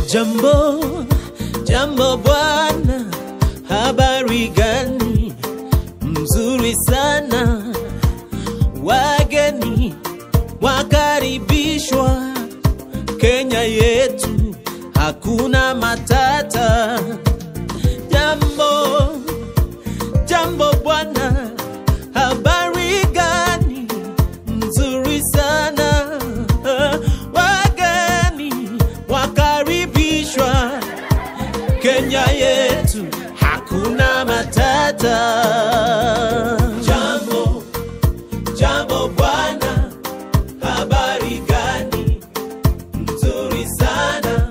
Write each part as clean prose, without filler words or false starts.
Jambo bwana, habari gani? Mzuri sana, wageni wakaribishwa Kenya yetu, hakuna matata. Jambo bwana, habari gani? Mzuri sana, wageni wakaribishwa Kenya yetu, hakuna matata. Jambo bwana, habari gani? Mzuri sana,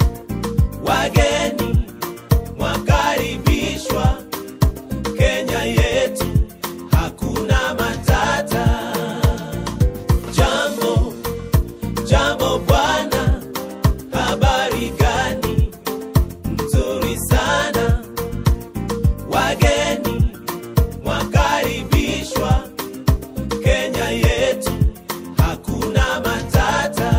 wageni wakaribishwa Kenya yetu, hakuna matata. Jambo bwana, habari gani? Mzuri sana, wageni wakaribishwa Kenya yetu, hakuna matata.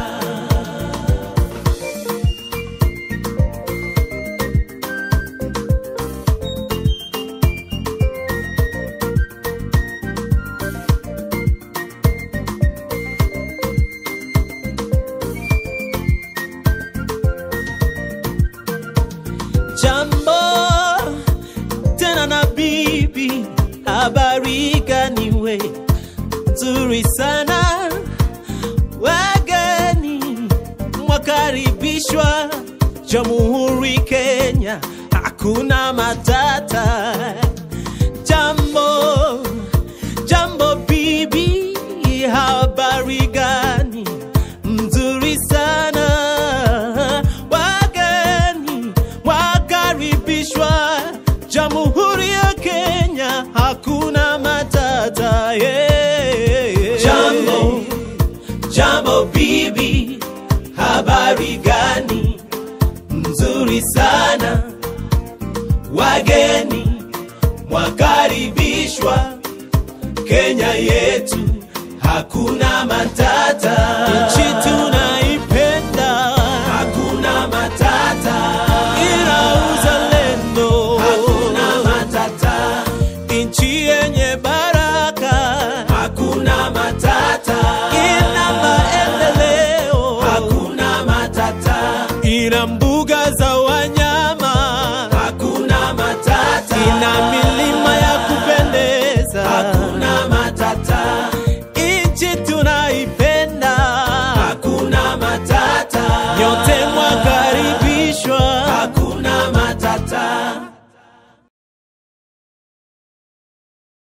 Jambo tena na bibi, habari gani we? Nzuri sana, wageni mwakaribishwa Jamhuri Kenya, hakuna matata. Jambo bibi, habari gani? Mzuri sana, wageni wakaribishwa Jamhuri ya Kenya, hakuna matata. Jambo bibi, habari gani? Mzuri sana, wageni wakaribishwa Kenya yetu, hakuna matata. Nchi tunaipenda, hakuna matata. Ina uzalendo, hakuna matata. Nchi yenye baraka, hakuna matata. Ina maendeleo, hakuna matata. Ina mbuga za